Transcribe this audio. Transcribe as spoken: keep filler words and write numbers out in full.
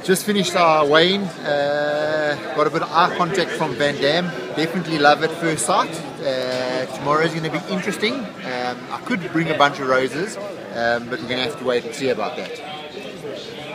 Just finished our weighing. Uh, got a bit of eye contact from Van Dam. Definitely love at first sight. Uh, tomorrow's going to be interesting. Um, I could bring a bunch of roses, um, but we're going to have to wait and see about that.